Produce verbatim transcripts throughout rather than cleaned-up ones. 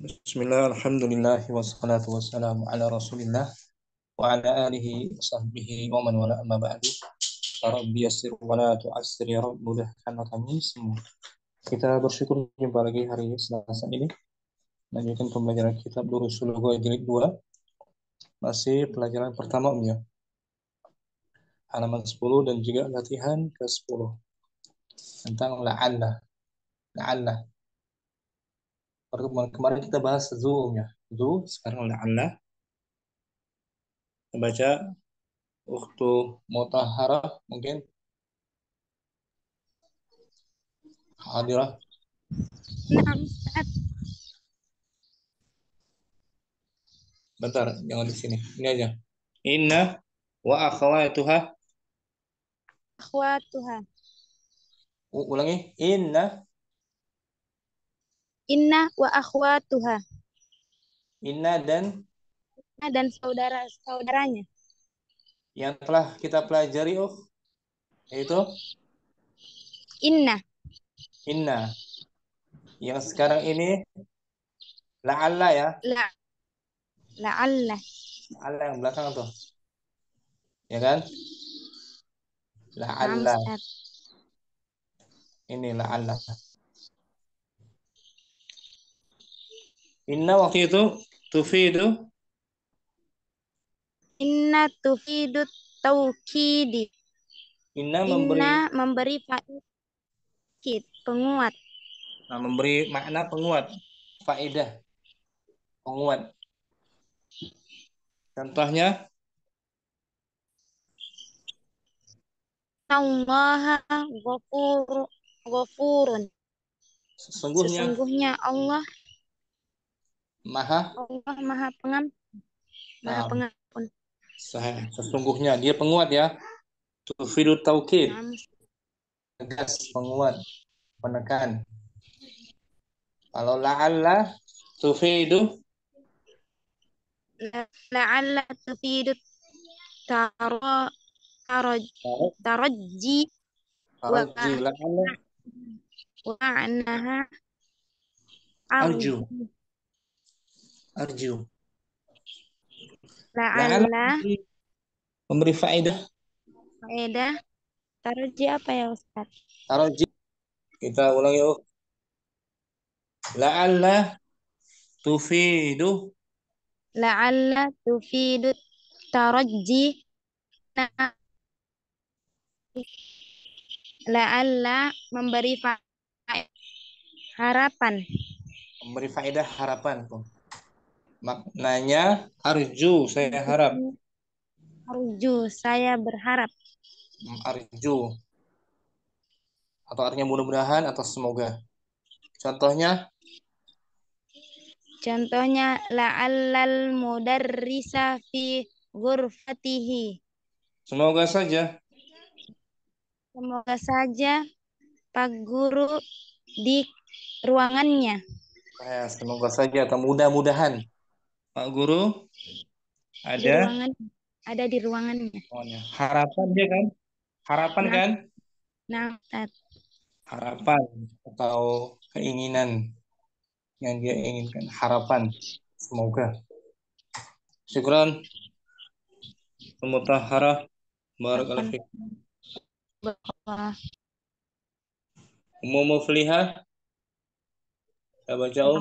Bismillah, alhamdulillah, wassalatu wassalamu ala rasulillah wa ala alihi wa sahbihi wa man wala amma ba'du. Rabbi yassir wa la tu'assir ya Rabb, mudahkan kami semua. Kita bersyukur jumpa lagi hari Selasa ini lanjutkan pembelajaran kitab Durusul Lughat jilid dua, masih pelajaran pertama ya, halaman sepuluh dan juga latihan ke sepuluh tentang la'alla. La'alla. Kemarin kita bahas zu ya. Zu, sekarang la'alla. Kita baca waktu mutaharah mungkin hadirah. Nah, Ustaz. Bentar, jangan di sini. Ini aja. Inna wa akhawatuha. Akhwatuha. U- Ulangi. Inna Inna wa akhwatuha. inna dan Nah, dan saudara-saudaranya. yang telah kita pelajari oh yaitu Inna. inna. Yang sekarang ini la'alla ya. La. La'alla. La'alla yang belakang tuh. Ya kan? Nah, La'alla. Ustaz. Ini la'alla. Inna waktu itu tufidu. Inna tufidut taukidi. Inna memberi Inna memberi faid, penguat. nah, memberi makna penguat, faedah penguat. Contohnya Allaha ghafur ghafurun. sesungguhnya Sesungguhnya Allah maha Allah Maha Pengampun. Maha nah, Pengampun. sah- sesungguhnya dia penguat ya. Tufidu taukid, Nah, tegas, penguat, penekan. Kalau la'alla tufidu la'alla tufidut taro taroj tarojji wa taraji, la'alla wa annaha arju, arju. arju. La'alla La'alla memberi, memberi faedah. faedah tarji apa ya Ustaz? Taraji. Kita ulangi oh. La'alla tufidu La'alla tufidut tarajji. Nah, la'alla memberi faedah harapan. memberi faedah harapan tuh. Maknanya arju, saya harap. Arju, saya berharap. Arju atau artinya mudah-mudahan atau semoga. Contohnya Contohnya la'allal mudarrisa fi ghurfatihi. semoga saja Semoga saja Pak Guru di ruangannya. eh, semoga saja atau mudah-mudahan Pak Guru Di ada ruangan ada di ruangannya. oh, ya. Harapan dia kan? Harapan Nah, kan? nah, Ustaz. Harapan atau keinginan yang dia inginkan. Harapan. Semoga. Syukran. Mutaharah. Barakallahu fiik. Bahwa Umum muflihah. Kita baca oh.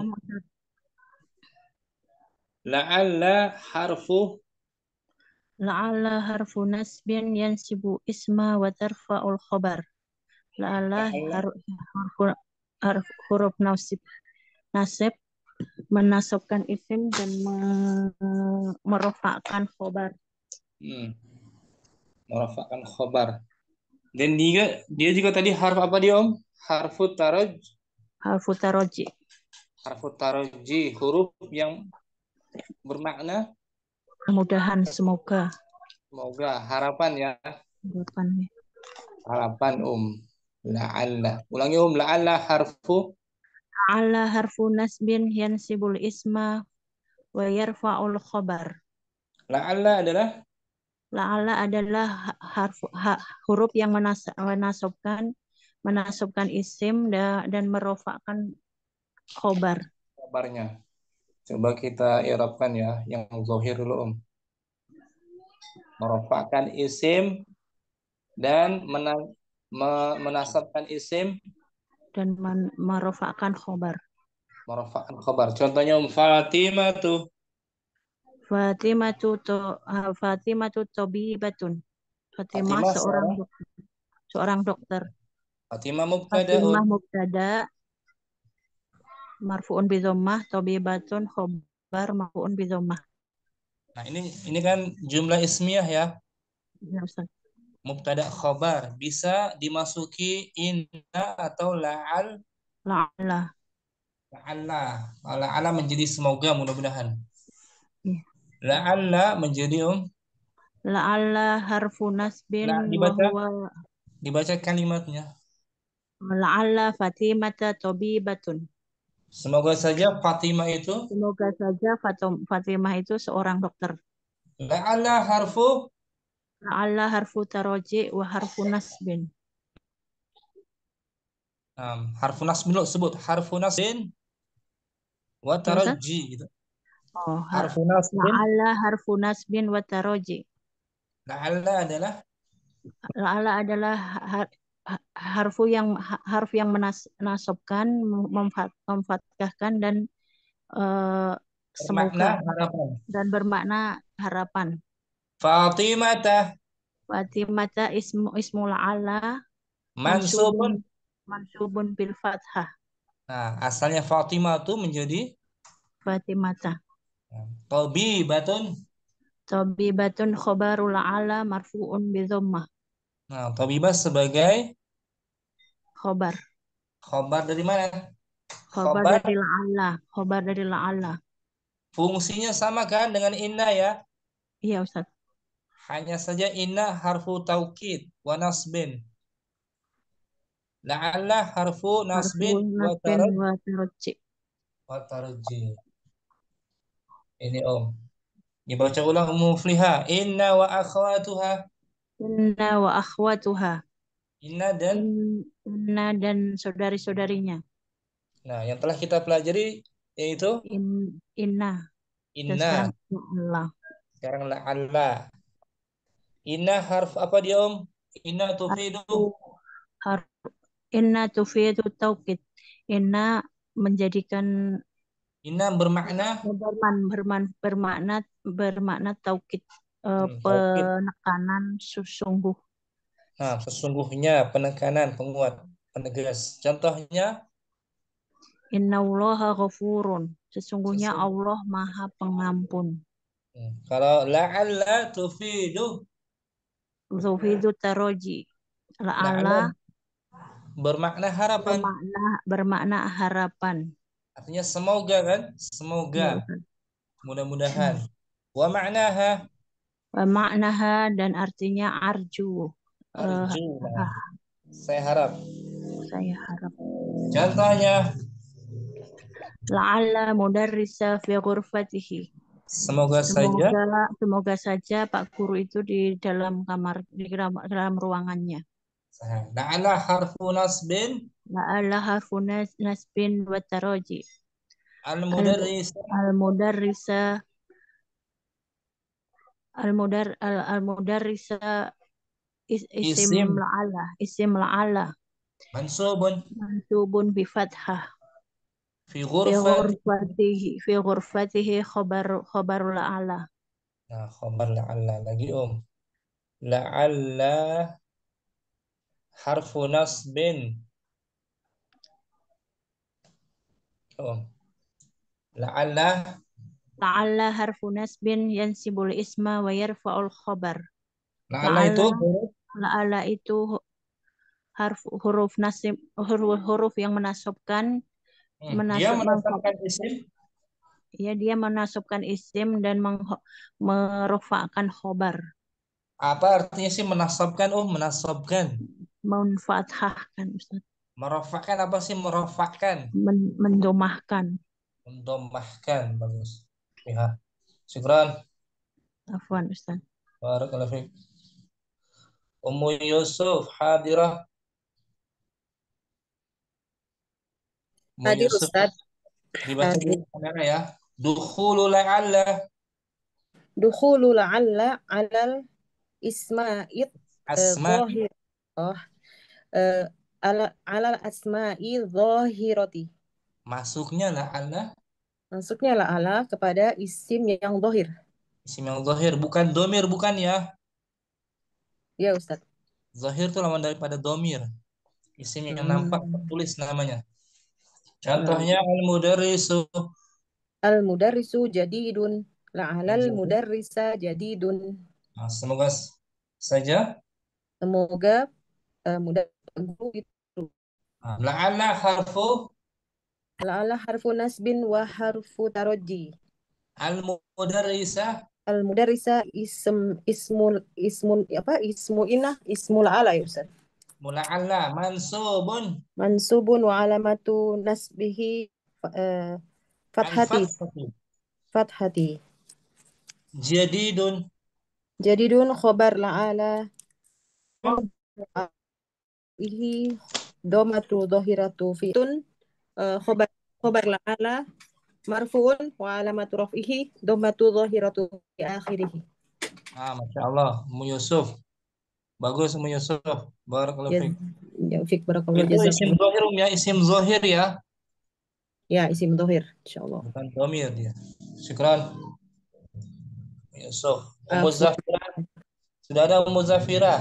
La'alla harfu La'alla harfu nasbin yansibu isma wa tarfa'ul khabar. La'alla har- harfu harf, huruf nasib nasib menasabkan isim dan me- merofakkan khobar. hmm, merafakkan khobar. Dan dia dia juga tadi harf apa dia Om? Harfu taraj, Harfu taroji harfu taraji, huruf yang bermakna mudahan semoga. semoga, harapan ya. Harapan. Harapan Om. La'alla. Ulangi Om, la'alla harfu La'alla harfu nasbin yansibul isma wa yarfa'ul khobar. la'alla adalah La'alla adalah harf ha, huruf yang menas, menasabkan menasabkan isim da, dan merofakkan khobar. kabarnya. Coba kita i'rabkan ya, yang zahir dulu Om. Merofakkan isim dan mena me- menasabkan isim, dan men- merofakkan khobar. merofakkan khabar. Contohnya Om Fatimah tuh. Fatimah tu to, ah, Fatimah tu tabibatun. Fatimah Fatimah seorang seorang. dokter, seorang dokter. Fatimah mubtada'un. Fatimah mubtada marfu'un bi dhammah, tabibatun khobar marfu'un bi dhammah. Nah, ini ini kan jumlah ismiyah ya. Ya, Ustaz. Mubtada khabar bisa dimasuki inna atau la'al. La'alla. La'alla. La'alla menjadi semoga, mudah-mudahan. Ya. La'alla menjadi Om. La'alla harfu nasbin La wa dibaca huwa dibaca kalimatnya. la'alla Fatimata tabibatun. Semoga saja Fatimah itu. Semoga saja Fatum- Fatimah itu seorang dokter. La'alla harfu. La'alla harfu taroji wa harfu nasbin. Um, harfu nasbin dulu sebut. Harfu nasbin wa Ya, Ustaz? tarajji gitu. Oh, har Harfu nasbin. la'alla harfu nasbin wa taroji. La'alla adalah La'alla adalah har, ha- harfu yang ha- harf yang menas, menasabkan, memfat, memfathahkan dan eh, bermakna semoga harapan. dan bermakna harapan. Fatimah Fatimata ismu ismu la'alla mansubun mansubun. mansubun bil fathah. Nah, asalnya Fatimah itu menjadi Fatimata. tabibatun. Tabibatun khobarul la'alla marfu'un bi dhammah. Nah, tabibah sebagai Khobar. khobar dari mana? Khobar Khobar dari la'alla. Khobar dari la'alla. fungsinya sama kan dengan inna ya. Iya, Ustaz. Hanya saja inna harfu taukid wa nasbin. La'alla harfu Harfu nasbin wa nasbin taraj wa tarji. wa tarji. Ini Om. Dibaca ulang mufliha. Inna wa akhwatuha. Inna wa akhwatuha. Inna dan In- Inna dan saudari-saudarinya. nah, yang telah kita pelajari yaitu In, inna. Dan sekarang inna. Allah. Sekarang la'alla. Inna harf apa dia Om? Inna tufidu. Harfu har, inna tufidu taukid. Inna menjadikan Inna bermakna berman, berman, bermakna bermakna taukid, eh, hmm, taukid. penekanan sesungguh. Nah, sesungguhnya penekanan penguat, penegas. Contohnya Innallaha ghafurun. Sesungguhnya sesungguh. Allah Maha Pengampun. Hmm, Kalau la'alla tufidu, Zuhidu taroji. la'alla La'ala bermakna harapan. bermakna bermakna harapan. Artinya semoga kan? Semoga, Ya, Ustaz. mudah-mudahan. Wa ma'naha Wa Maknaha dan artinya arju. Eh, arju. Nah, ah, saya harap. saya harap. Contohnya La'alla mudarrisa fi ghurfatihi. semoga saja. Semoga semoga saja Pak Guru itu di dalam kamar di dalam, dalam ruangannya. Nah, la'alla harfu nasbin La'alla harfu nas- nasbin wa taroji. Al al-mudarris al mudarrisa al mudar al, al mudarrisa is, isim isim la'alla isim la'alla mansubun mansubun bi fathah fi fi ghurfati. ghurfatihi fi ghurfatihi khabar khabarul la'alla. Nah, khabar la'alla lagi Om. La'alla harfu nasbin. Om. La'alla La'alla harfu nasbin yansibul isma wa yarfa'ul khabar. la'alla itu La'alla huruf la'alla itu harf huruf nasib huruf, huruf yang menasabkan hmm, dia menasab mengkho- menetapkan isim. ya dia menasabkan isim dan mengho- merofakkan khobar, Apa artinya sih menasabkan? Oh, menasabkan. menfathahkan Ustaz. Merofakkan apa sih merofakkan? Men- mendomahkan. Mendomahkan. Bagus. Ya. Syukran. Afwan Ustaz. Barakallahu fiik. Ummu Yusuf hadirah. Ummu Hadir Yusuf Ustadz, dibaca hadir. dulu kamera ya. Dukhulu la'alla. Dukhulu la'alla alal isma'id eh, Asma. zahir. Oh, eh, ala alal asma'i zahirati. Masuknya la'alla. Masuknya la'ala kepada isim yang zahir. Isim yang zahir. Bukan domir, bukan ya. Ya, Ustaz. Zahir itu lawan daripada domir. Isim yang nampak Hmm. tertulis namanya. Nah, Contohnya al-mudarrisu. al-mudarrisu jadidun. La'alal Jadi, mudarrisa jadidun. nah, semoga saja. Semoga eh, mudah guru itu. Nah, la'alla harfu La'ala harfu nasbin wa harfu taroji. al-mudarrisa. Al-mudarrisa ism ismul ismun apa ismu inah ismul ala ya Ustaz. Mula'alla mansubun Mansubun wa alamatu nasbihi eh, fathati al-fathati. fathati. Jadidun Jadidun khobar la'ala ihi domatu dhahiratu fitun eh, khobar khobar la'ala marfuun wa alamatu raf'ihi domatu dhahiratu fi akhirih. Ah, Masya Allah, Mu Yusuf. Bagus, Mu Yusuf. Barakallahu Ya, fiik. ya fik barakallahu Itu isim jazakumullah. zahir, Um, ya, isim zahir ya. Ya, isim dhahir insyaallah. Bukan domir dia. Syukran, Mu Yusuf. Ummu Afwan. Zafira. Sudah ada Ummu Zafira?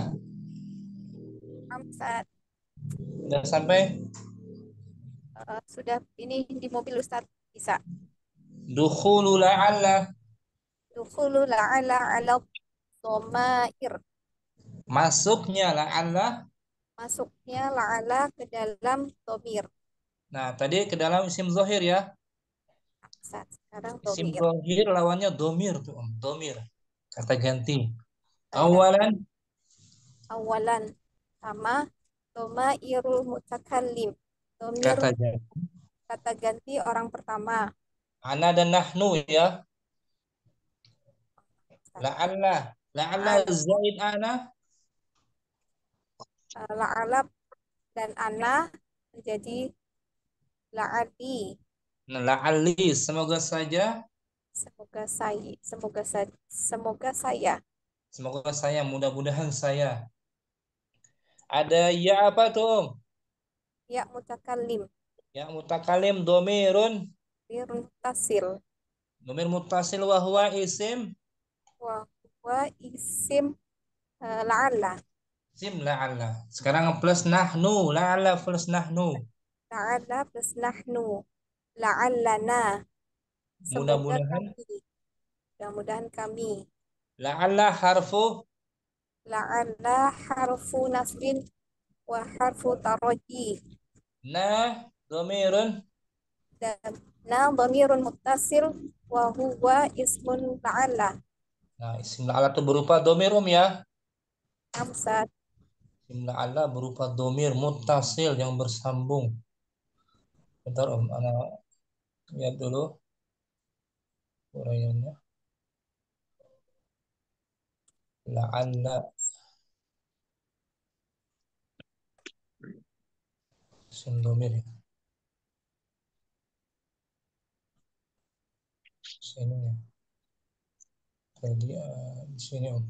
Ustaz, Sudah sampai? eh, sudah ini di mobil Ustaz bisa. Dukhulu la'alla. Dukhulu la'ala ala dhamair. Masuknya la'alla. Masuknya la'ala ke dalam dhamir. Nah, tadi ke dalam isim zahir ya. Ustaz, sekarang Isim dhamir. zahir lawannya domir tuh, Om. Domir. Kata ganti. Kata Awalan. Awalan sama dhamairul mutakallim. Dhamir Kata ganti. kata ganti orang pertama. Ana dan nahnu ya. Ustaz. La'alla. La'alla La'ala, zaid ana. eh, la'ala dan ana menjadi la'ali. Nah, la'alli. Semoga saja. Semoga saya, semoga saya, semoga saya. Semoga saya. Mudah-mudahan saya. Ada ya apa tuh, Om? Ya mutakallim. Ya mutakalim domirun. Dhamir mutasil. Domir mutasil wa huwa isim. Wa huwa isim eh, la'alla. Isim la'alla. Sekarang plus nahnu. La'alla plus nahnu. La'alla plus nahnu. La'allana. Semoga Mudah-mudahan. kami. Mudah-mudahan kami. La'alla harfu. La'alla harfu nasbin wa harfu taraji. Na domirun. Dan na dhamirun muttasil wa huwa ismun la'alla. Nah, isim la'alla itu berupa domir, Om ya. Amsat. Isim la'alla berupa domir muttasil yang bersambung. Bentar, Om. Anak lihat dulu uraiannya. La'alla isim domir ya. Sini ya. Jadi uh, di sini, Om.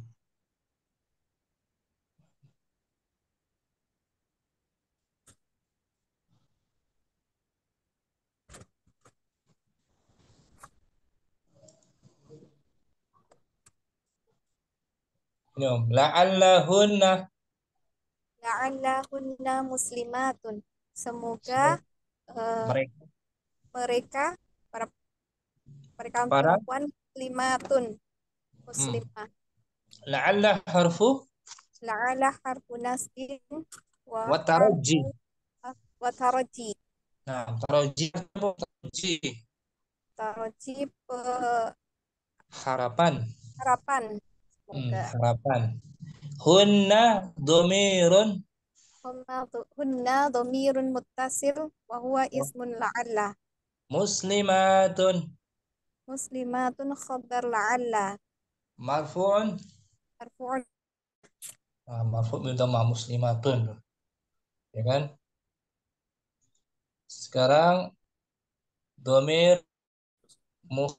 Ini, Om. La'allahunna. La'allahunna muslimatun. Semoga eh, Mereka mereka para mereka para perempuan muslimatun hmm. muslimah. La'alla harfu La'alla harfu nasbin wa wa taraji. harfu wa taraji. Nah, taraji apa taraji? Taraji pe- Harapan. harapan. Hmm, Semoga. harapan. Hunna domirun. Hunna hunna dhamirun muttasil wa huwa ismun la'alla. Muslimatun. Muslimatun khabar la'alla. Marfu'un. Marfu'un. Nah, marfu' bil dhamma muslimatun. Ya kan? Sekarang domir mu-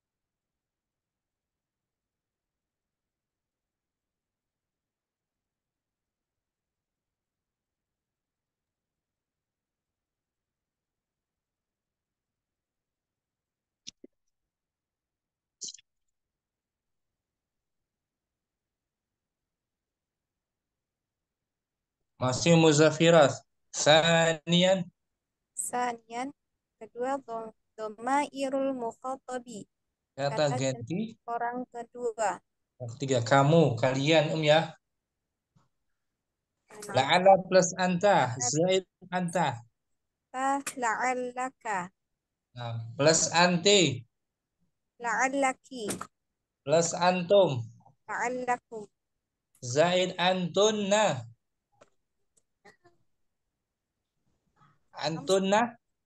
masih muzafirat. Sanian, Sanian, kedua dom, domairul mukhatabi, kata kata ganti ganti. orang kedua. Yang ketiga, kamu, kalian, um ya. La'ala plus anta, zaid anta. Ta la'allaka, Nah, plus anti, la'allaki, plus antum, la'allakum, zaid antunna. Antunna,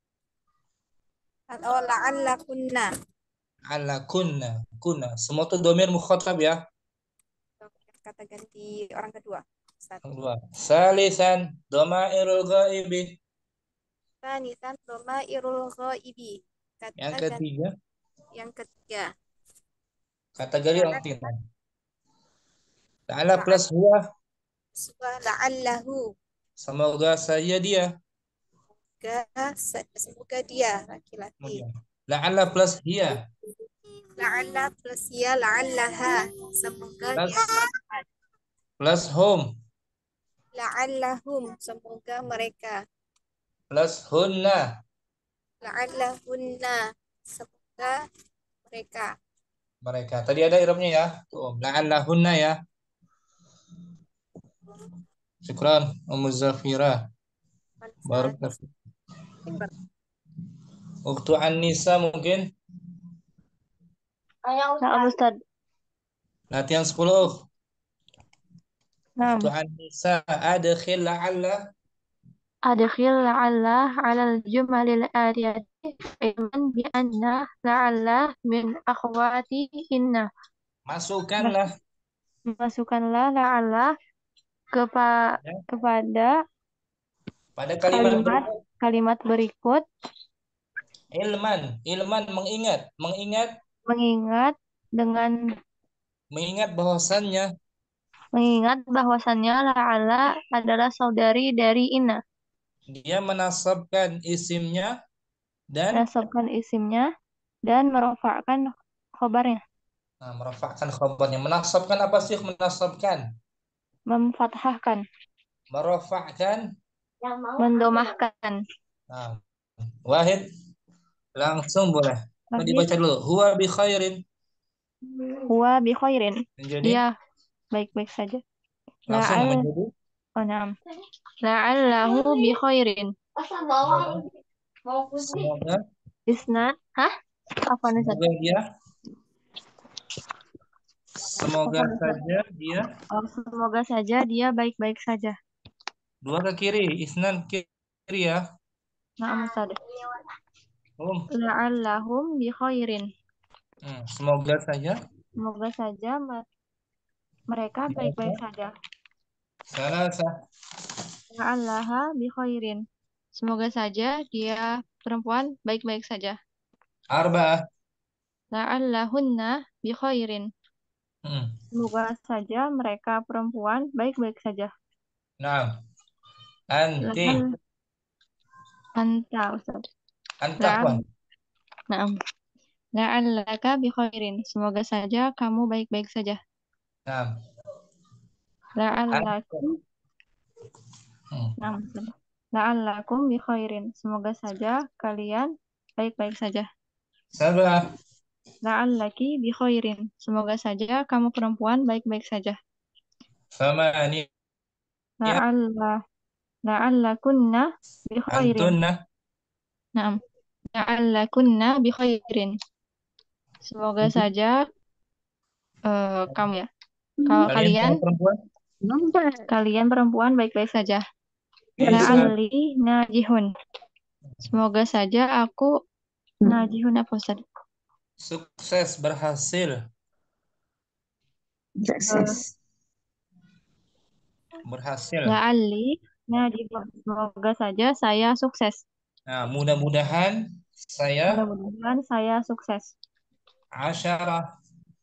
atau la'allakunna. ala kunna, kunna. Semua itu domir mukhatab ya. Kata ganti orang kedua. Ustaz. Yang kedua. Salisan, domairul ghaibi. Sanisan domairul ghaibi, kata Yang ganti ketiga, yang ketiga. kategori orang La'alla, ketiga. Ta'ala la'alla, plus huwa, la'allahu, semoga saya dia. semoga, semoga dia laki-laki. Kemudian, la'alla plus hiya, La'alla plus ya la'allaha, semoga plus, dia perempuan. plus hum, La'allahum, semoga mereka. plus hunna. La'allahunna, semoga mereka. Mereka. Tadi ada irabnya ya. Tuh, la'alla hunna ya. Syukran, Ummu Zafira. Barakallahu fiik. Uktu An-Nisa mungkin Nah, Ustaz. latihan sepuluh. Nah, Uktu An-Nisa adkhil la'alla adkhil la'alla 'ala al-jumalil atiyati ilman bi anna la'alla min akhwati inna. masukkanlah Masukkanlah la'alla kepa ya, kepada pada kalimat kalimat berikut. kalimat berikut Ilman, ilman mengingat, mengingat, mengingat dengan mengingat bahwasannya mengingat bahwasannya la'alla adalah saudari dari inna. dia menasabkan isimnya dan Menasabkan isimnya dan merofakkan khobarnya. nah, merafakkan khabarnya. Menasabkan apa sih menasabkan? Memfathahkan. Merafakkan. Mendomahkan. Nah, Wahid langsung boleh. Mau Wahid. dibaca dulu. Huwa bi khairin. Huwa bi khairin. Menjadi Dia baik-baik saja. langsung La'al menjadi oh, naam. La'allahu bi khairin. semoga Isna. Hah? Apa nih? semoga dia semoga Apa, saja dia Oh, semoga saja dia baik-baik saja. dua ke kiri, isnan kiri ya. Naam Ustaz. Um, La'allahum bi khairin. hmm, semoga saja Semoga saja me- mereka baik-baik saja. salasa La'allaha bi khairin. Semoga saja dia perempuan baik-baik saja. arba'ah. La'allahunna bi khairin. Hmm. Semoga saja mereka perempuan baik-baik saja. Naam. Anti La'al anta Ustaz. anta La'al apa? Naam. La'allaka bi khairin. Semoga saja kamu baik-baik saja. Naam. La'allakum Hmm. Naam. La'allakum bi khairin. Semoga saja kalian baik-baik saja. Sab'ah. La'allaki bi khairin. Semoga saja kamu perempuan baik-baik saja. Thamani La'alla la'allakunna bi khairin. antunna Naam. La'allakunna bi khairin. Semoga saja eh, kamu ya. Kalau kalian kalian kamu perempuan kalian perempuan baik-baik saja. bisa La'alli najihun. Semoga saja aku najihun apa Ustaz? sukses berhasil Eh, berhasil. La'alli najihun. Semoga saja saya sukses. Nah, mudah-mudahan saya Mudah-mudahan saya sukses. Asyarah.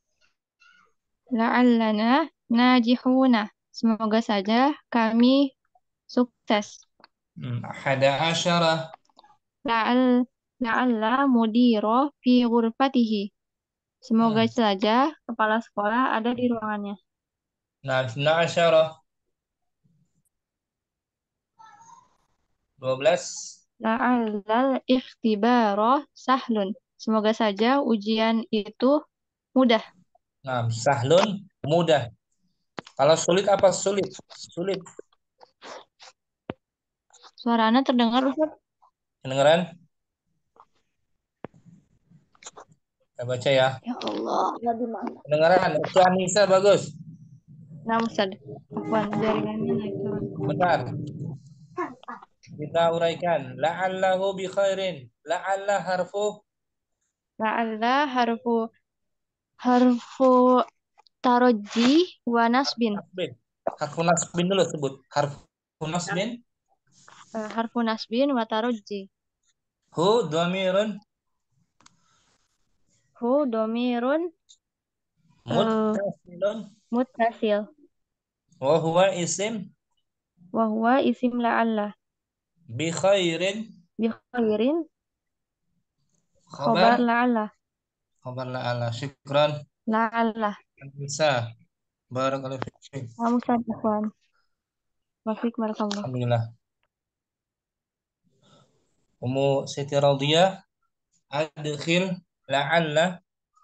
La'allana najihuna. Semoga saja kami sukses. Hmm, Ahada asyarah. La'al la'alla mudiro fi ghurfatihi. Semoga Hmm. saja kepala sekolah ada di ruangannya. Nah, isna asyarah. dua belas. La'allal ikhtibaro sahlun. Semoga saja ujian itu mudah. Nah, sahlun, mudah. Kalau sulit apa sulit? Sulit. Suaranya terdengar, Ustaz? Kedengeran? Kita baca ya. Ya Allah. Kedengeran. Itu Anissa bagus. Nah, Ustaz. Afwan, jaringannya naik turun. Benar. Kita uraikan. La'allahu bi khairin. La'alla harfu La'alla harfu harfu taroji wa nasbin. nasbin. Harfu nasbin dulu sebut. Harfu nasbin. Eh, harfu nasbin wa taroji. Hu dhamirun Hu domirun muttasilun. muttasil. Wa huwa isim Wa huwa isim la'alla. bi khairin. Bi khairin Khabar. khobar la'alla. Khabar la'ala. Syukran. La'alla. Anissa. Barakallahu fiik. Nah, Ustaz, afwan. Wafik barakallah. Alhamdulillah. Ummu Siti Radiyah. Adkhil la'alla.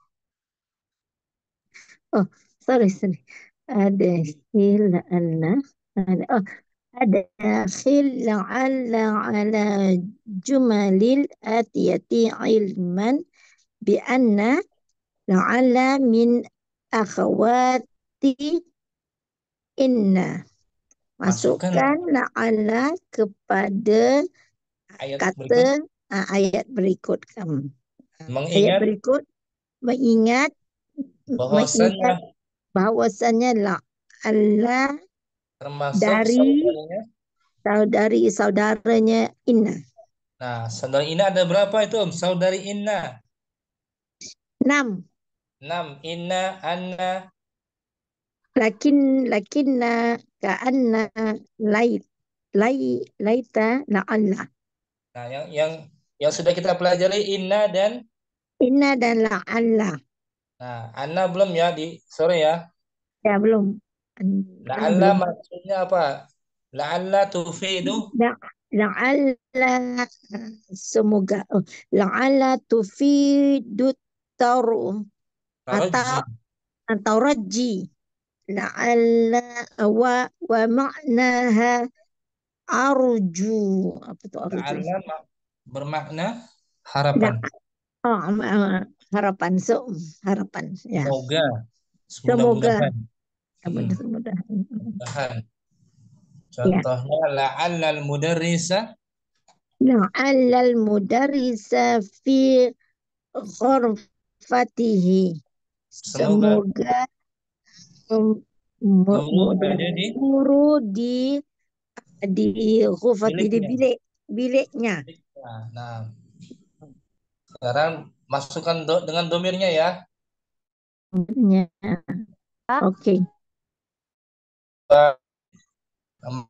Oh, sorry, sorry. Ada khil la'alla. Ada, oh, ada khil la'alla ala jumalil atiyati ilman bi anna la'alla min akhawati inna. Masukkan Masukkan la'alla kepada ayat kata berikut. ah, ayat berikut. Um, ayat Mengingat berikut mengingat bahwasannya mengingat bahwasannya la'alla termasuk dari saudaranya. saudari-saudaranya Inna. Nah, saudari Inna ada berapa itu? Om? Saudari Inna. Enam. Enam. Inna, Anna. Lakin lakinna ka'anna lait lai laita la'alla. Nah, yang yang yang sudah kita pelajari Inna dan Inna dan la'alla. nah, Anna belum ya di sore ya. Ya belum. Anna La'alla belum. maksudnya apa? La'alla tufidu La- La'alla semoga oh, la'alla tufidu taru atau tarajji. atau raji la'alla wa wa ma'naha arju apa tuh arju La'alla ma- bermakna La, harapan. oh, uh, harapan so harapan ya Semoga. semoga Semudah-mudahan. ya, Hmm, mudah-mudahan mudah-mudahan. ya Contohnya la'alla al-mudarrisa la'alla al-mudarrisa fi ghurfatihi semoga semoga um, mu- guru mudah ada di guru di di ghurfati di miliknya. bilik biliknya. Nah, nah, sekarang masukkan do, dengan domirnya ya. Ya. Oke. Um,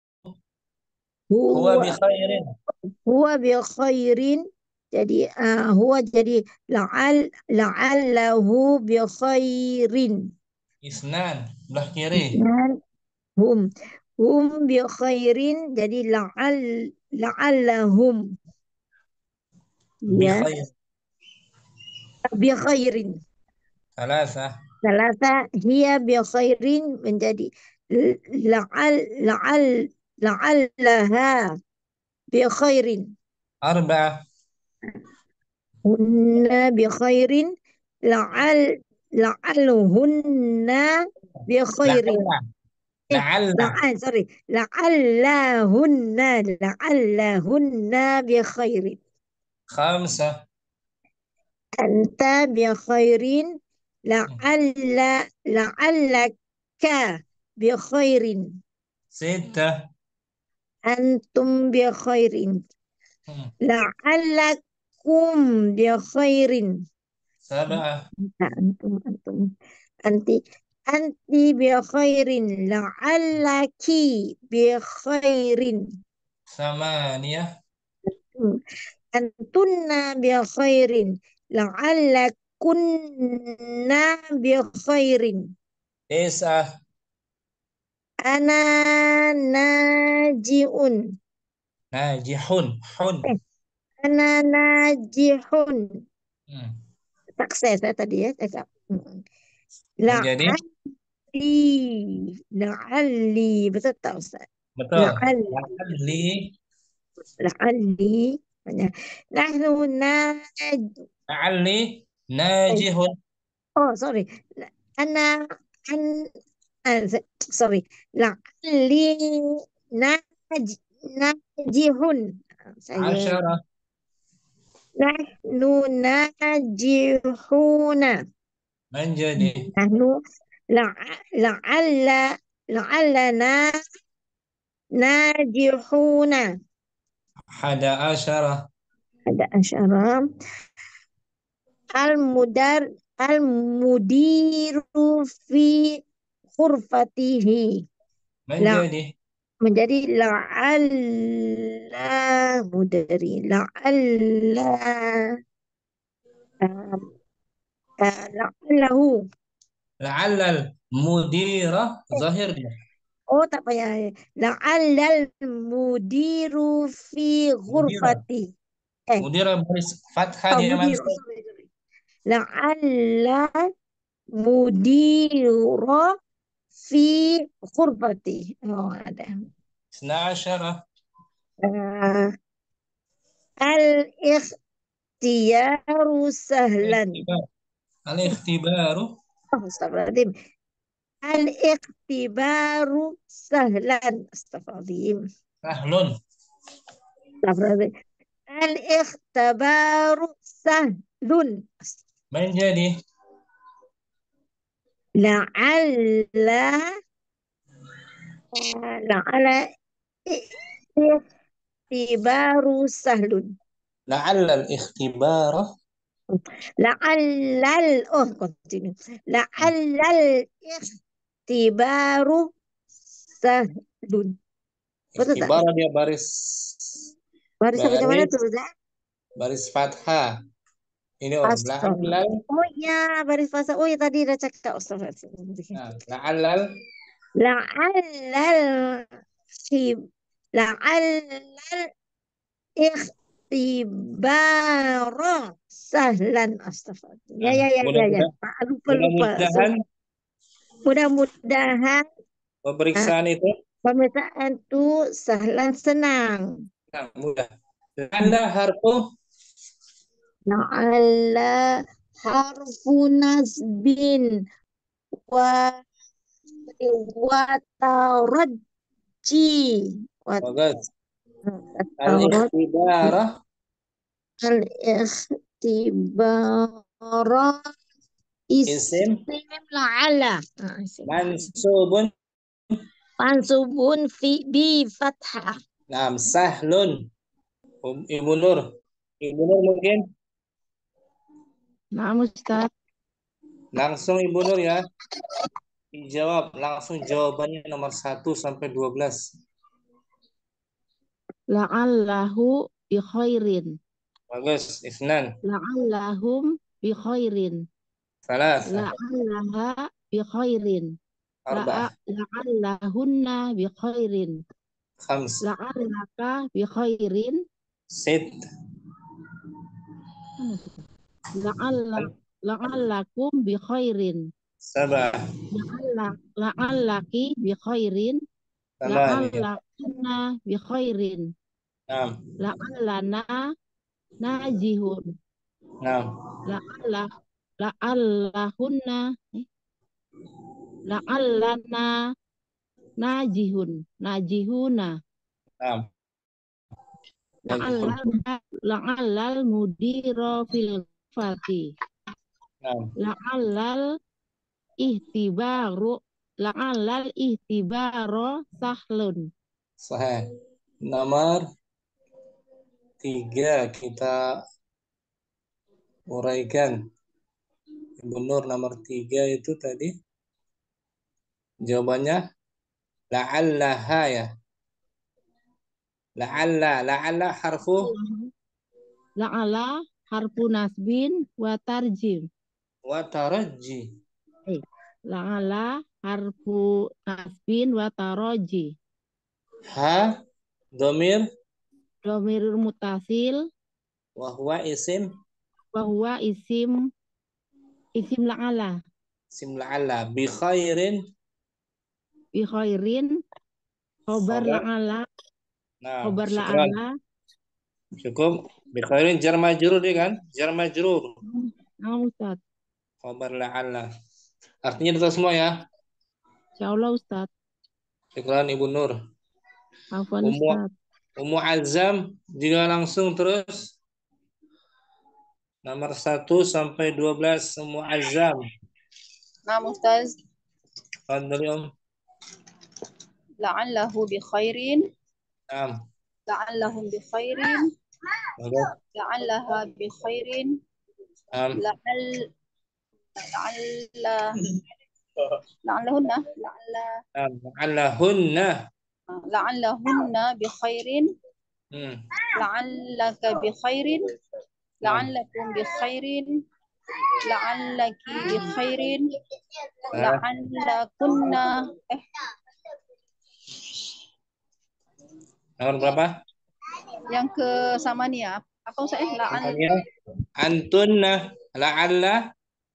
Huwa bi Huwa khairin. huwa bi khairin. Jadi uh, huwa jadi la'al la'allahu bi khairin. Isnan, belah kiri. Dan hum hum bi khairin jadi la'al la'allahum Bi ya khair. bi khairin. Salasa. Salasa hiya bi khairin menjadi la'al la'al la'allaha bi khairin. Arba'ah. Hunna bi khairin la'al la'alhunna bi khairin. La'alla. Eh, La'alla. la'al sorry la'allahunna la'allahunna bi khairin. Khamsa. Anta bi khairin la'alla la'allaka bi khairin. Sita. Antum bi khairin Hmm. la'allakum bi khairin. Sab'ah. Nah, antum antum anti anti bi khairin la'allaki bi khairin. Samaniyah. Hmm. Antunna bi khairin la'allakunna bi khairin. Tis'ah. Ana najiun. Najihun. Hun. Eh, ana najihun. Hmm. Sukses ya tadi ya. Cakap. Hmm. Menjadi La'alli. La'alli. Betul tak Ustaz? betul. La'alli. La'alli. La'alli. Banyak. Nahnu naj. La'alli najihun. Oh, sorry. Ana an ah, se- sorry. La'alli naj najihun. Saya Asyarah. nahnu najihuna. Menjadi Nahnu la'a- la'alla la'allana najihuna. hada asyarah. Ada asyara. Al-mudar al-mudiru fi khurfatihi. La Menjadi menjadi la'alla mudari la'alla um, uh, la'allahu. la'allal mudira zahir dia. Oh tak payah. La'allal mudiru fi Mudira. ghurfati. Eh, Mudira baris fathah oh, dia mudiru. mansub. Sorry, sorry. La'alla mudira fi ghurfati. Oh ada. Isna asyarah. Uh, al-ikhtiyaru sahlan. Ikhtibar. Al-ikhtibaru Oh, astagfirullahaladzim. Al-ikhtibaru sahlan. Astagfirullahaladzim. sahlun. Astagfirullahaladzim. Al-ikhtibaru sahlun. Menjadi La'alla la'alla ikhtibaru sahlun. la'allal ikhtibara La'allal oh continue. La'allal ikhtibaru sahlun. Betul tak? ikhtibara dia baris Baris macam mana baris tuh, Ustaz? baris fathah. Ini om Astaga. la'allal Oh iya, baris fasa. Oh ya tadi udah cakap. Astagfirullahaladzim. nah, la'allal La'allal khib la'allal ikhtibara sahlan. Astagfirullah. Ya, nah, ya, ya, ya, ya. mudah-mudahan Ah, lupa, lupa. mudah-mudahan So, mudah-mudahan ah, pemeriksaan itu pemeriksaan itu sahlan senang. nah, mudah. La'alla harfu La'alla harfu nasbin wa wa taraji wa bagus. taraji Al-ikhtibara al-ikhtibara isim isim la'alla. Ah, isim la'alla. mansubun Mansubun fi bi fathah. nam sahlun. Um, Ibu Nur. Ibu Nur mungkin Nah, Ustaz. langsung Ibu Nur ya. Dijawab langsung jawabannya nomor satu sampai dua belas. La'allahu bi khairin. Bagus. Isnan. La'allahum bi khairin. Salas. La'allaha bi khairin. Arba'ah. La'allahunna bi khairin. Khams. La'allaka bi khairin. Sit. La'alla la'allakum bi khairin. Sabah. La'alla la'allaki bi khairin. Thamaniyah. La'allakunna bi khairin. Enam. La'allana najihun. Enam. La'alla la'allahunna eh, la'allana najihun. Najihuna. Enam. La'allal la'allal mudira fil fati. Enam. La'allal ihtibaru la'allal ihtibaro sahlun. Sahih. Nomor tiga kita uraikan. Ibu Nur nomor tiga itu tadi jawabannya la'allaha ya. La'alla, la'alla harfu La'ala harfu nasbin wa tarjim. wa tarajji. Eh, La'ala harfu nasbin wa taraji. Ha domir Dhamirul mutasil wa huwa isim wa huwa isim isim la'ala. isim la'alla bi khairin. Bi khairin khobar Khabar. la'ala Nah, khobar syukran. la'ala. Cukup. Bi khairin jar majrur ya kan? Jar majrur. Nah, Ustaz. Khabar la'alla. Artinya itu semua ya. Insyaallah Ustaz. Syukran Ibu Nur. Afwan Ummu Ustaz. Ummu Azam juga langsung terus nomor satu sampai dua belas Ummu Azam. نعم أستاذ. Fadhali Om. لعله بخير. Naam. لعلهم بخير. Bagus. لعلها بخير. Naam. لعل لعل لعلهن لعل Naam. La'allahunna. لعلهن بخير. Hmm. لعلك بخير. لعلكم بخير. لعلك بخير. لعلكن eh Nomor berapa? yang ke sama nih ya. Apa usah eh la'al Namanya antunna la'alla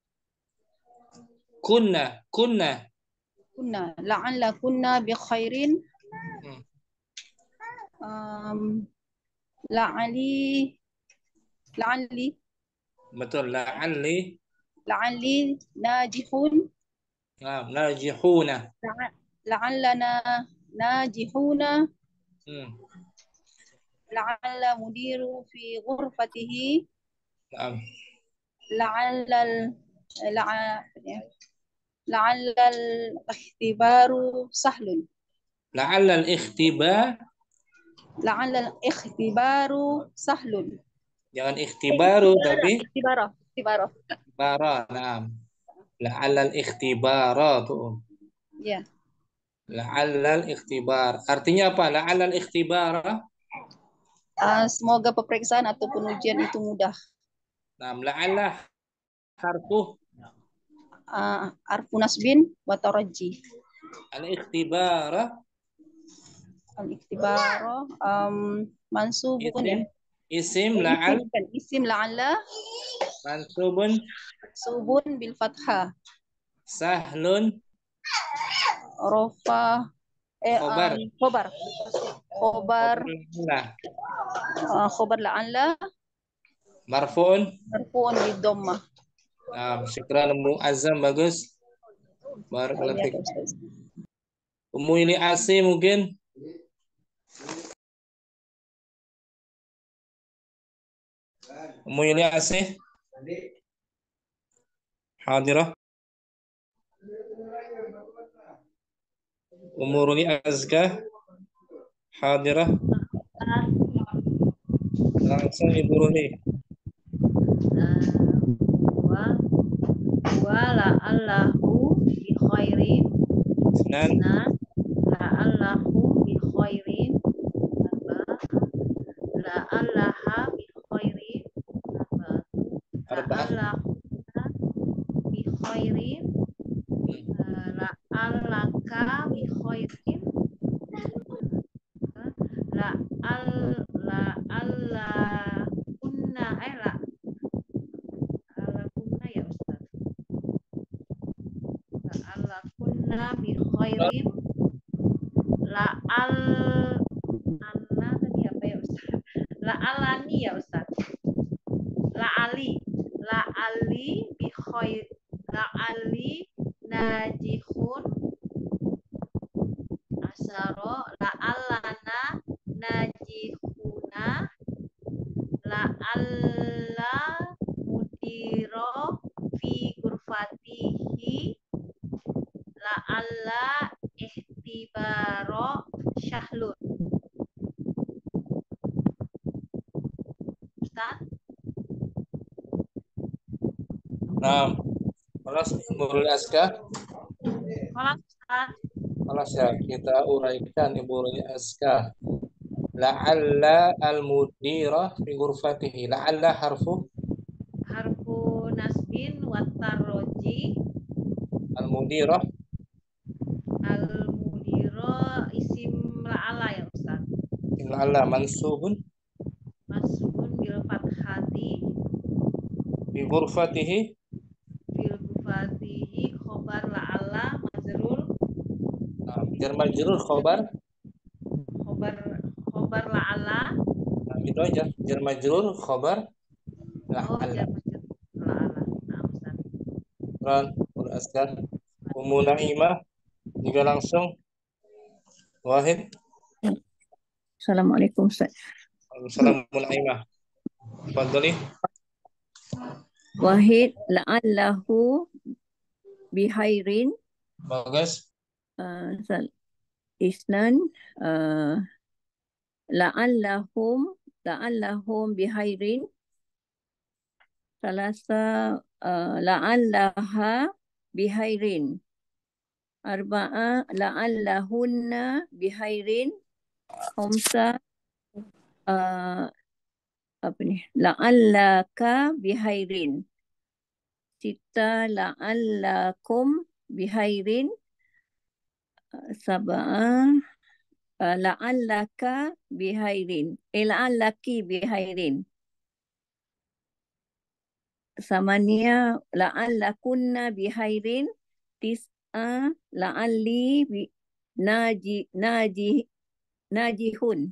kunna kunna. kunna la'alla kunna bi khairin. Hmm. Um, la'ali la'ali Betul la'alli. la'ali najihun. Naam. Najihuna. La'a- la'allana najihuna. Hmm. la'alla mudiru fi ghurfatihi. Naam. la'alla la'a la'alla al-ikhtibaru sahlun. La'alla al-ikhtibar. la'alla al-ikhtibaru sahlun. Jangan ikhtibaru tapi Ikhtibara, ikhtibara. bara. Naam. La'alla al-ikhtibara tuh. Ya. La'alla al-ikhtibar. Artinya apa? La'alla al-ikhtibara. Uh, semoga peperiksaan ataupun ujian itu mudah. Naam. La'alla harfu Uh, arfu nasbin wa taraji. al-ikhtibara. Al-iktibaro um, mansubun ya. Isim, isim la'al Isim, isim la'alla mansubun subun bil fathah. sahlun Rofa eh khobar. um, khobar. Khobar Khobar uh, khobar la'alla marfu'un. marfu'un bid dhammah. Nah, syukran Ummu Azam, bagus. Barakallahu Ya, fiik. Ustaz. Ummu ini A C mungkin. Ummu ini A C. Hadirah. Umuruni Azka. Hadirah. Langsung Ibu Runi. wa wa la'allahu bi khairin. Senan. Nah, la'allahu bi khairin. La'allaha bi khairin. Arba'ah. La'allahu bi khairin. La'allaka bi khairin. La'al la'alla kunna eh la ala kunna ya Ustaz. La'alla kunna bi khairin. La'al anna tadi apa ya Ustaz? La'alani ya Ustaz. La'ali la'ali bi khair. La'ali najihun asaro. La'allana najihuna. La'alla mudiro fi gurfatihi. La'alla ihtibaro syahlun. Ustaz? Nah, Kelas Nurul Aska. Kelas Ustaz. Kelas ya, kita uraikan Ibu Aska. La'alla al-mudira fi ghurfatihi. La'alla harfu Harfu nasbin wa tarroji. al-mudira Al-mudiro isim la'ala ya Ustaz. la'alla mansubun Masbun bil fathati fi ghurfatihi fil gufatihi khobar la'ala majrur Nah, jar majrur khobar. khobar khobar la'ala. Nah, itu aja. Jar majrur khobar Oh, la'alla. jar majrur la'ala. Nah, Ustaz. Quran Nurul Aska. Ummu Naimah juga langsung Wahid. Assalamualaikum Ustaz. Assalamualaikum Ummu Naimah. Fadhali. Wahid la'allahu bihairin. Bagus. Uh, Isnan uh, la'allahum la'allahum bihairin. Salasa uh, la'allaha bihairin. Arba'a la'allahunna bihairin. Khamsa uh, apa ni? La'allaka bihairin. Sita la'allakum bihairin. Sab'a uh, la'allaka bihairin. Eh, la'allaki bihairin. Samania la'allakunna bihairin. Tis'a la'alli bi naji naji najihun.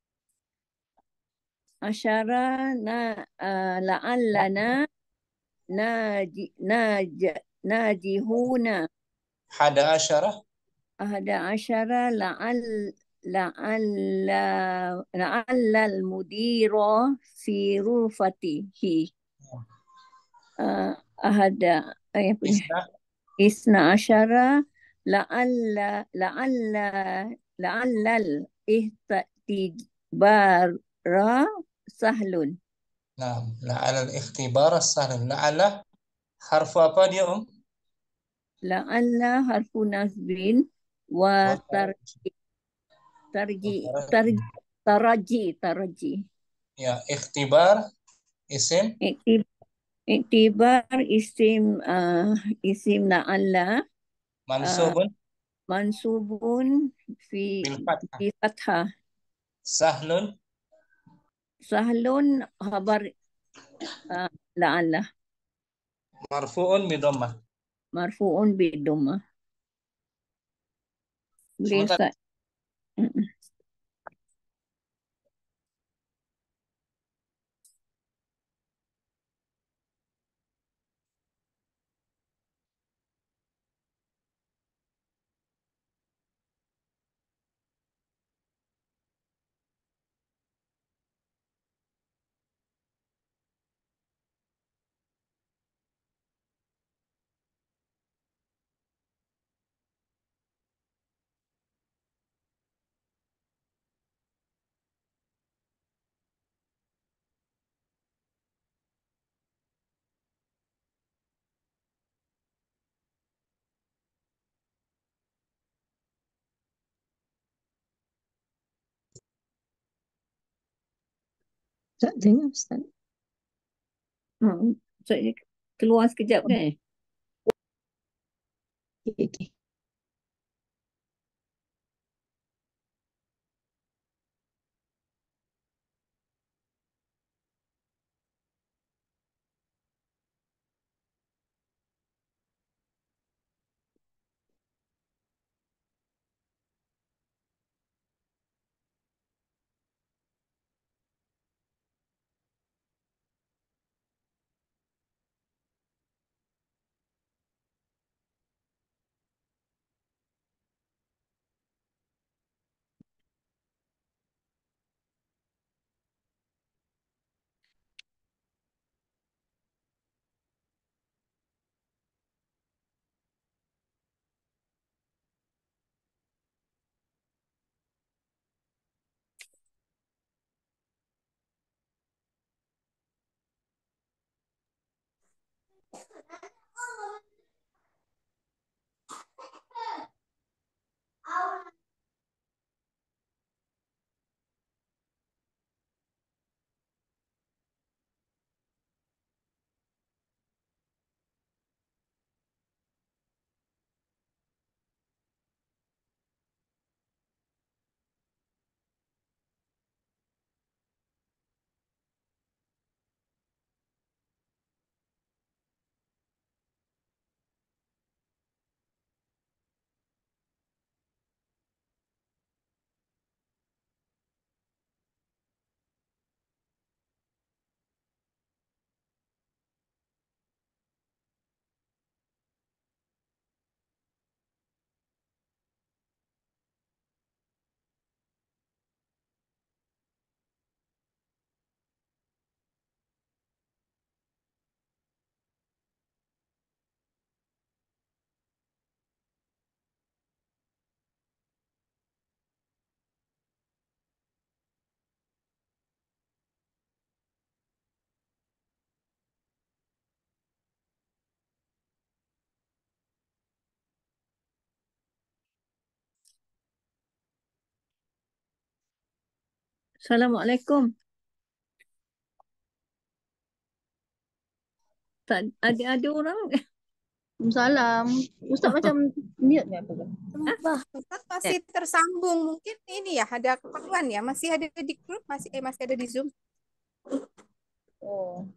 Asyara na uh, la'allana naji naj najihuna. Hada asyarah. Ahada asyara la'al la'alla la'allal mudira fi rufatihi. Uh, ahada eh, apa ni? Isna. Isna asyara la'alla la'alla la'allal ihtibara sahlun. Nah, la'ala al-ikhtibar as-sahl. La'ala harfu apa dia, Om? La'alla harfu nasbin wa tarji tarji tarji taraji taraji. Ya, ikhtibar isim Iktib- Iktibar isim uh, isim la'alla mansubun mansubun fi bil fathah. fi fathah. Sahlun Sahlun khabar uh, la'alla marfu'un bi dhammah. marfu'un bi dhammah. Boleh Sebentar. Ustaz? Mm-mm. Tak dengar Ustaz. Hmm, saya keluar sekejap kan? Okay, okay. Assalamualaikum. Tak ada ada orang. Salam. Ustaz macam mute nggak apa? Sumpah, Ustaz masih tersambung. Mungkin ini ya ada keperluan ya. Masih ada di grup, masih eh, masih ada di Zoom. Oh.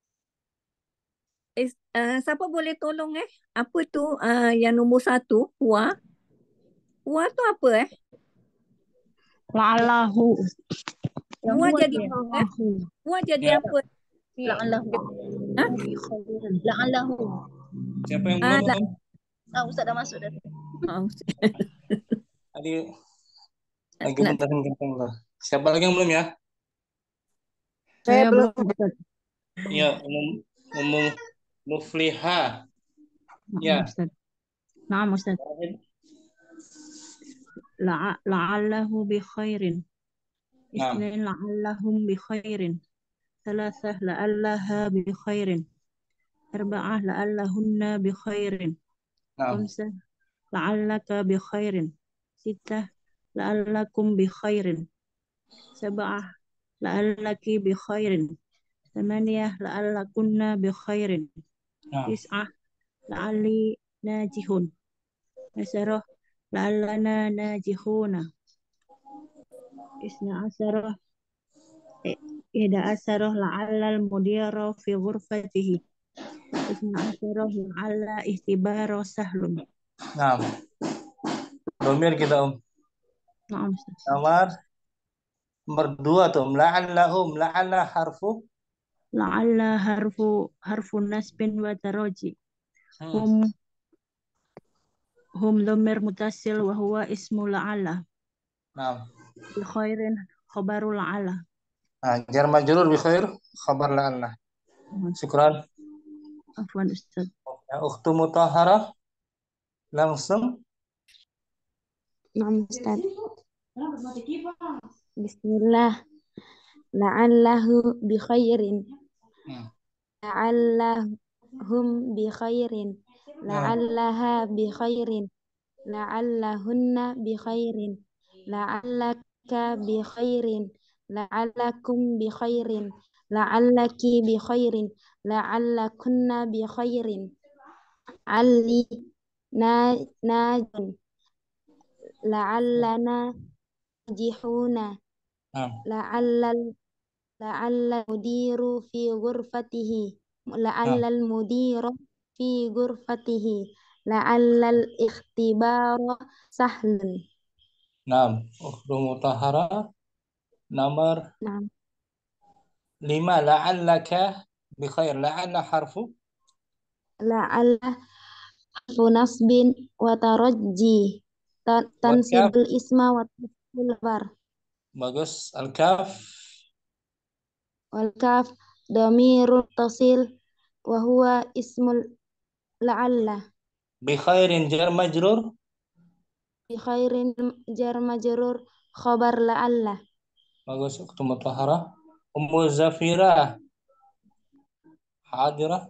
Eh, uh, siapa boleh tolong eh? Apa tu uh, yang nombor satu? Huwa. Huwa tu apa eh? La'allahu. Yang Huwa huwa jadi tu ya? apa? Eh? Huwa jadi Ya, apa? La'allahu. Hah? La'allahu. siapa yang Ah, belum? la, Om? Ah, Ustaz dah masuk dah. oh, Tadi lagi nak, kencang lah. Siapa lagi yang belum ya? Saya Saya belum. belum, Ustaz. Ya, umum umum Mufliha. Naam, Ya. Ustaz. Naam, Ustaz. La- La'allahu bi khairin. Nah, Isnin la'allahum bi khairin. Thalathah la'allaha bi khairin. Arba'ah la'allahunna bi khairin. nah, Khamsah la'allaka bi khairin. Sittah la'allakum bi khairin. Sab'ah la'allaki bi khairin. Thamaniyah la'allakunna bi khairin. nah, Tis'ah la'alli najihun. Asharah la'allana najihuna. Isna asharah Ida asharah la'allal mudira fi ghurfatihi. Isna asharah la'alla ihtibara sahlun. nah. Domir kita Om. Naam, Ustaz. Nomor nomor dua tuh. La'allahum. La'alla harfu. La'alla harfu harfu nasbin wa taraji. Hmm. Hum hum dhamir mutasil wa huwa ismu la'alla. Nah, Bi khairin khabaru la'alla. nah, jar majrur bi khair khabar la'alla. Syukran. Afwan, Ustaz. Ya, ukhtu mutahharah langsung. Naam, Ustaz. Bismillah. La'allahu bi khairin. Hmm. La'allahum bi khairin. La'allaha bi khairin. La'allahunna bi khairin. La'allaka bi khairin. La'allakum bi khairin. La'allaki bi khairin. La'allakunna bi khairin. Ali na najun. La'allana najihuna. Nah, La'allal la'allal mudiru fi ghurfatihi. nah, La'allal mudiru fi ghurfatihi. La'allal ikhtibara sahlun. nah. Ukhtu mutahharah nomor Nah, lima. La'allaka bi khair. La'alla harfu. la'alla harfu nasbin wa tarajji. Ta- Wal kaf. Tansibul isma wa tasbul bar. Bagus. Al kaf. Wal kaf dhamirun tasil wa huwa ismul la'alla. Bi khairin jar majrur. Bi khairin jar majrur khabar la'alla. Bagus. Ukhtu mutahharah. Ummu Zafirah hadirah.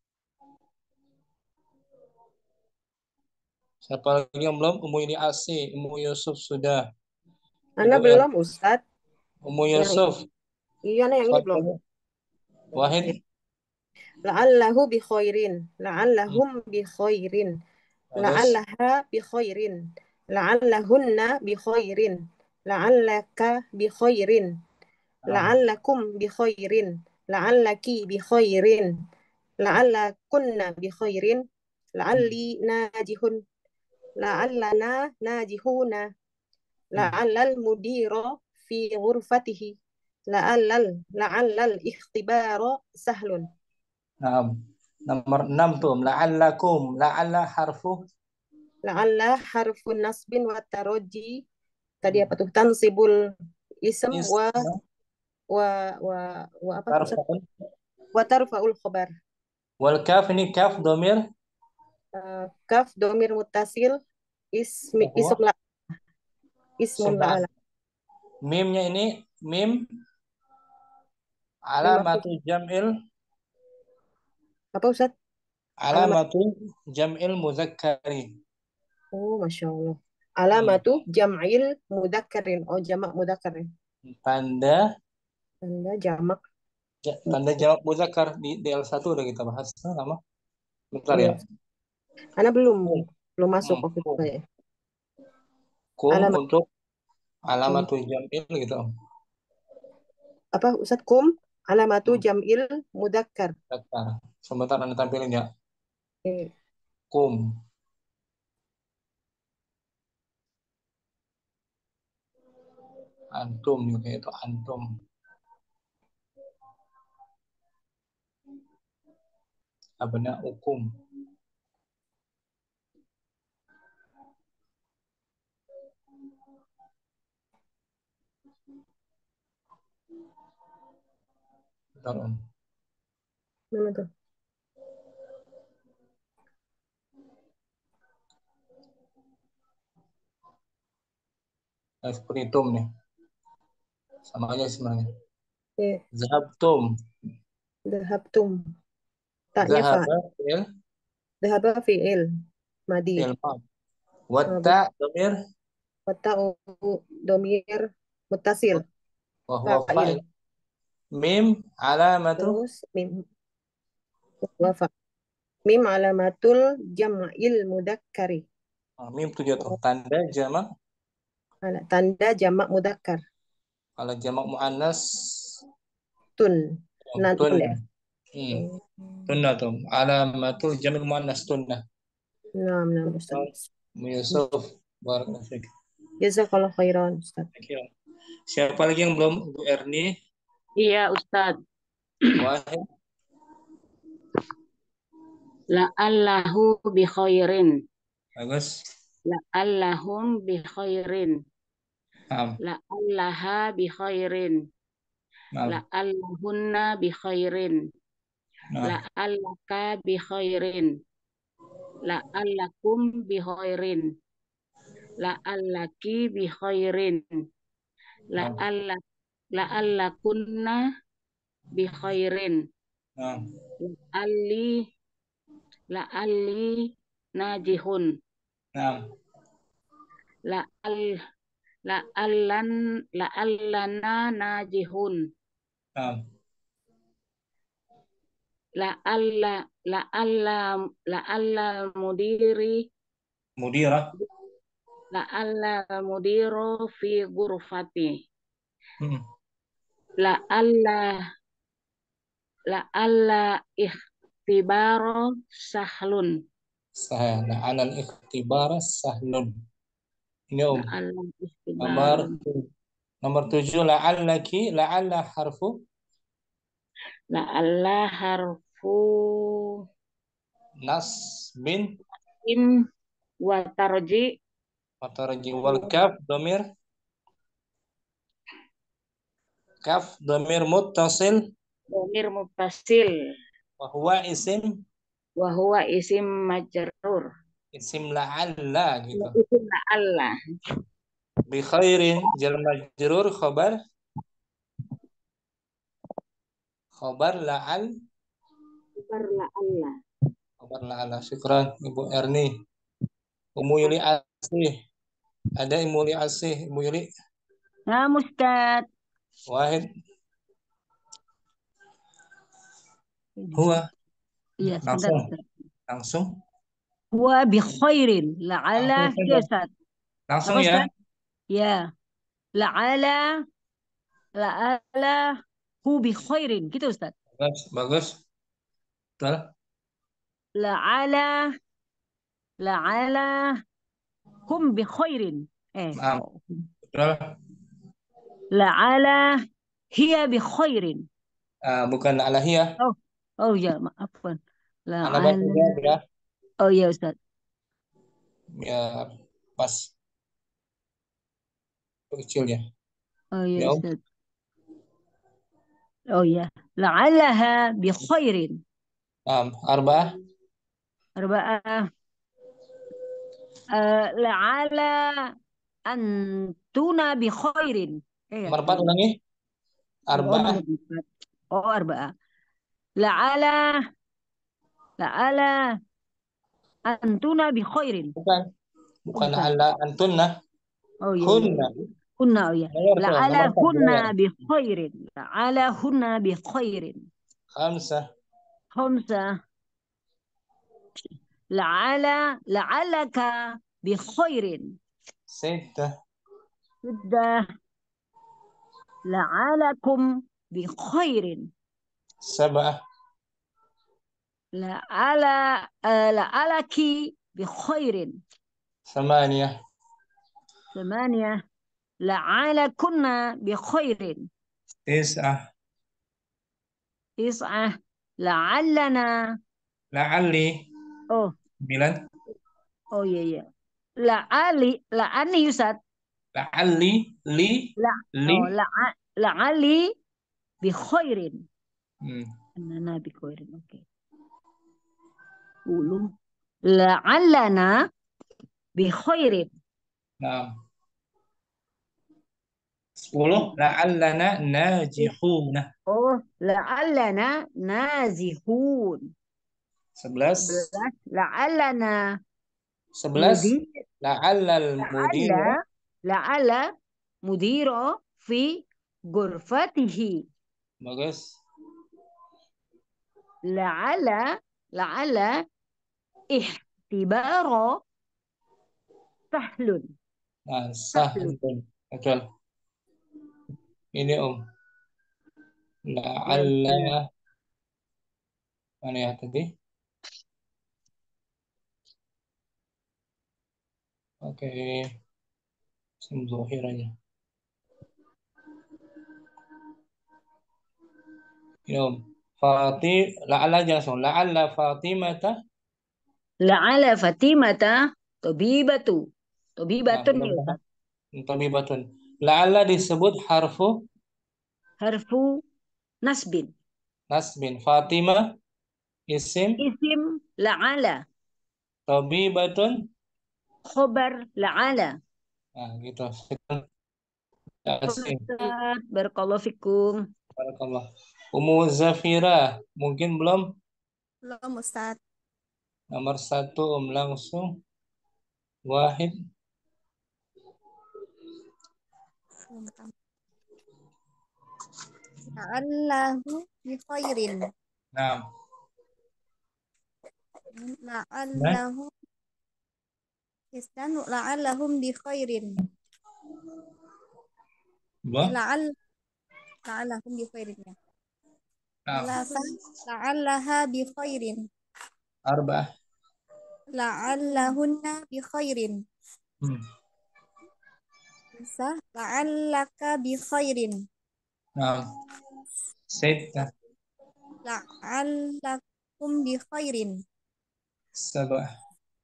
Siapa lagi yang belum? Ummu ini Asi. Ummu Yusuf sudah. Anda Ibu yang belum, Ustadz. Ummu Yang Yusuf. iya, nah yang ini belum. Fadhil. Wahid. Ya. La'allahu bi khairin. La'allahum bi khairin. Bagus. La'allaha bi khairin. La'allahunna bi khairin. La'allaka bi khairin. Nah, La'allakum bi khairin. La'allaki bi khairin. La'allakunna bi khairin. La'alli najihun. La'allana najihuna. La'allal mudira fi ghurfatihi. La'allal la'allal ikhtibara sahlun. nah. Nomor enam tuh. La'allakum. La'alla harfu. La'alla harfun nasbin wa taraji. Tadi apa tuh? Tansibul ism Is. wa wa wa wa apa tuh? Ustaz? Tarfa'un. Wa tarfa'ul khabar. Wal kaf ini kaf domir. Uh, kaf domir mutasil ismi Bahwa. ism la ismun Sebelah. la'ala. Mimnya ini mim Mim apa? alamatu jam'il Apa Ustaz? Alamat. alamatu jam'il muzakkari. Oh, Masya Allah. Alamatu jam'il mudakkarin. Oh, jamak mudakkarin. Tanda Tanda jamak. ja- tanda jamak muzakkar di D L satu udah kita bahas. Nah, nama. Bentar Iya. ya. Ana belum Kum. belum masuk Hmm, waktu itu kum. saya. Kum Alamat untuk kum. alamatul jam'il gitu. Apa Ustadz kum? Alamatu Hmm, jam'il mudakkar. muzakkar. Sebentar Anda tampilin ya. Oke. Kum. Antum gitu itu antum. Abna ukum. Bentar, Om. Mana tuh? Nah, seperti tum nih. Sama aja sebenarnya. Oke. Zahabtum. Dhahabtum. Taknya fa. Zahaba fi'il Dhahaba fi'il. Madi. fi'il mad. Oh, Watta domir Wata'u domir mutasil. wa huwa Fa'il. fa'il. Mim alamatu Terus mim wafa. Mim alamatul jam'il mudakkari. ah, mim tujuh tuh tanda jamak. Ala- Tanda jamak mudakkar. Kalau jamak muannas Tun. Nan tun. ya. Hmm. Tunna tuh alamatul jamak muannas tunna. Naam, naam Ustaz. Yusuf barakallahu fiik. Jazakallah khairan Ustaz. Oke. Siapa lagi yang belum? Bu Erni, Iya, Ustadz. Wahid, La'allahu bi khairin. bagus. La'allahum bi khairin. Naam, La'allaha bi khairin. naam, La'allahunna bi khairin. naam, La'allaka bi khairin. La'allakum bi khairin. La'allaki bi khairin. naam, La'alla la'allakunna bi khairin. naam, La'alli la'alli najihun. naam, La'al la'allan la'allana najihun. naam. La'alla la'alla la'alla mudiri Mudira, la'alla mudiru fi ghurfati. hmm. La'alla la'alla ikhtibaro sahlun. Sahih. Nah, anal ikhtibara sahlun. Ini Om. La'alla Nomor ikhtibaro nomor tujuh la'allaki la'alla harfu la'alla harfu nasbin in wa tarji wa tarji wal kaf domir kaf domir muttasil dhamir muttasil wa huwa isim wa huwa isim majrur. isim la'alla gitu. Isim la'alla. Bi khairin jar majrur khabar khabar la'al Khabar la'alla. khabar la'alla. Syukran Ibu Erni. Umu Yuli Asih. Ada Ibu Yuli Asih, Ibu Yuli. Nah, Ustaz. Wahid. Huwa. Iya, sebentar, Langsung. Ustaz. Langsung. Huwa bi khairin. La'alla, Langsung ya saja. Ustaz. Langsung Apa, ya. Ustaz? Ya. La'alla, la'alla hu bi khairin. Gitu, Ustaz. Bagus, bagus. Betul. La'alla, la'alla hum bi khairin. Eh. Maaf. oh. Betul. La'alla hiya bi khairin. Ah, bukan alahiyah. Oh, oh ya, maafkan. Anda baca La'alla. ya. Oh ya, Ustaz. Biar pas kecil ya. Oh ya, Ya, Om. Ustaz. Oh ya. La'allaha bi khairin. Ah, arba'ah. Arba'ah. Uh, la'ala antuna bi khairin. Eh, Nomor empat ulangi. oh, Arba'ah. nomor empat. Oh, arba'ah. La'ala la'ala antuna bi khairin. Bukan. Bukan Bukan. ala antunna. Oh iya, iya. Hunna. Hunna oh ya. Nomor tuh, La'ala nomor empat hunna gimana? bi khairin. La'ala hunna bi khairin. Khamsah. Khamsa. La'ala la'alaka bi khairin. Sittah. Sudah. La'alakum bi khairin. Sab'ah. La'ala uh, la'alaki bi khairin. Thamaniyah. Thamaniyah. La'alakunna bi khairin. Tis'ah. Tis'ah. La'allana. La'alli. Oh, Sembilan. oh iya iya. La'ali, la'ani Ustaz. La'alli. Li. La, Li. oh, la'a, la'ali bi khairin. Hmm. Annana bi khairin. Oke. Okay. Ulum. La'allana bi khairin. Nah. Sepuluh. La'allana najihuna. Oh, la'allana nazihun. Sebelas. Sebelas. La'allana Sebelas. mudir. La'allal mudir. La'alla la'alla mudiro fi ghurfatihi. Bagus. La'alla la'alla ihtibaro sahlun. Nah, sahlun. Betul. Ini Om. La'alla. Mana ya tadi? Oke. Isim zahir aja. Ini Om. Fatih. La'alla aja langsung. La'alla Fatimata. La'alla Fatimata tabibatu. Tabibatun Nah, ya Ustaz. tabibatun. La'alla disebut harfu Harfu nasbin. nasbin. Fatimah isim. Isim la'ala. Tabibatun. Khobar la'ala. Nah, gitu. Ustaz, barakallahu fikum. Barakallah. Ummu Zafira. Mungkin belum? Belum Ustaz. Nomor satu Om langsung. Wahid. La'allahu bi khairin. Nah. La'allahu Istanu la'allahum bi khairin. Bah. La'al la'allahum bi khairin ya. Nah. La'allaha bi khairin. Arba'ah. La'allahunna bi khairin. Hmm. Bisa la'allaka bi khairin. Nah. Sittah. La'allakum bi khairin. Sab'ah.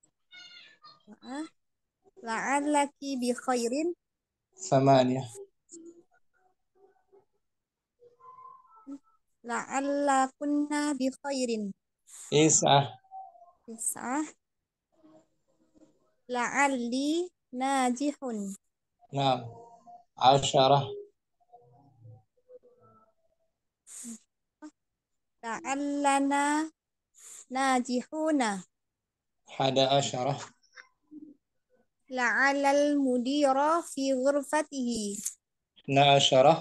La'allaki bi khairin. Thamaniyah. La'allakunna bi khairin. Is'ah. Tis'ah. La'alli najihun. Nah. Asyarah. La'allana najihuna. Hada asyarah. La'alal mudira fi ghurfatihi. Na asyarah.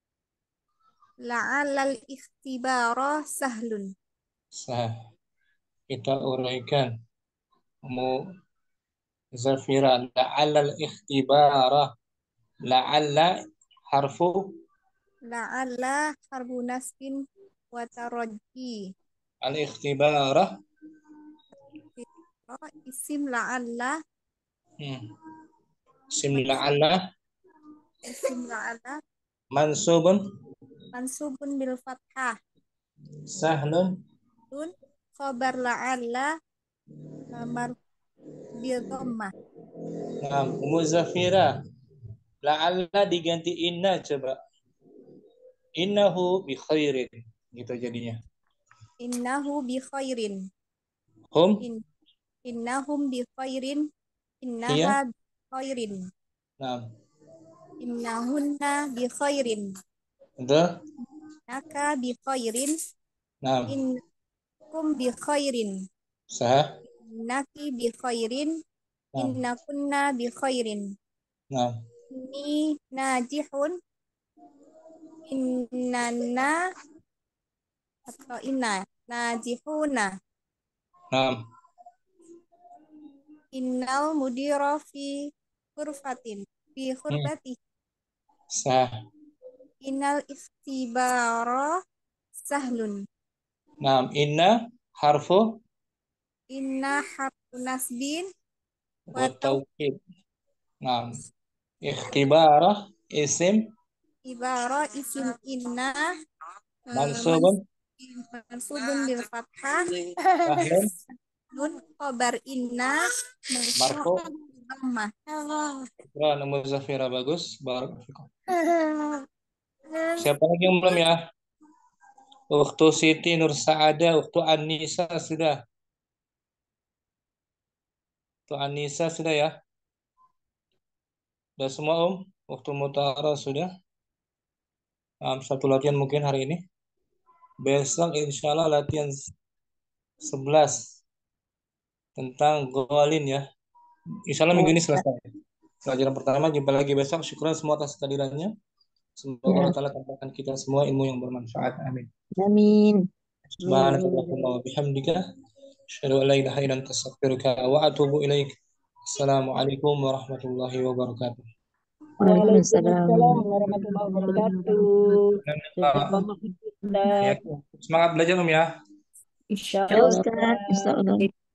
La'alal ikhtibara sahlun. Sah. Kita uraikan. Ummu Zafira. La'allal ikhtibara. La'alla harfu. La'alla harbu nasbin wa tarajji. Al-ikhtibara. Isim la'alla. Hmm. Isim la'alla. Isim la'alla. Mansubun. Mansubun bil fathah. Sahlun. Dun khabar la'alla. Mar bil dhammah. Nah, Ummu Zafira. La'alla diganti inna coba. Innahu bi khairin. Gitu jadinya. Innahu bi khairin. Hum. In, innahum bi khairin. Innaha Iya. bi khairin. Nah. Innahunna bi khairin. Betul. Naka bi khairin. Nah. Innakum bi khairin. Sah. Innaki bi khairin. Nah. Innakunna bi khairin. Nah. Inni najihun. Innana atau inna najihuna. Naam. Innal mudira fi khurfatin fi Hmm. khurfati. Sah. Innal ikhtibara sahlun. Naam. Inna harfu Inna harfu nasbin wa wa taukid. Naam. Ikhtibarah isim ibara isim inna eh, mansubun mans- mansubun bil fathah sahlun nun khobar inna marfu. marfu dhammah. Syukran Muzafira, bagus. Barakallahu. Siapa lagi yang belum ya? Ukhtu Siti Nur Saada, Ukhtu Anissa sudah. Ukhtu Anissa sudah ya? Sudah semua Om? Ukhtu Mutara sudah? Um, satu latihan mungkin hari ini. Besok insya Allah latihan sebelas tentang golin ya. Insya Allah minggu ini selesai. Pelajaran pertama, jumpa lagi besok. Syukur semua atas kehadirannya. Semoga Allah Ta'ala tambahkan kita semua ilmu yang bermanfaat. Amin. Amin. Subhanakallahumma wa bihamdika asyhadu an la ilaha illa anta astaghfiruka wa atubu ilaik. Assalamualaikum warahmatullahi wabarakatuh. Waalaikumsalam. Waalaikumsalam warahmatullahi wabarakatuh. Jazakallahu khairan. Ya, semangat belajar Om ya. Insya Ya Allah. Ustaz, Insya Allah.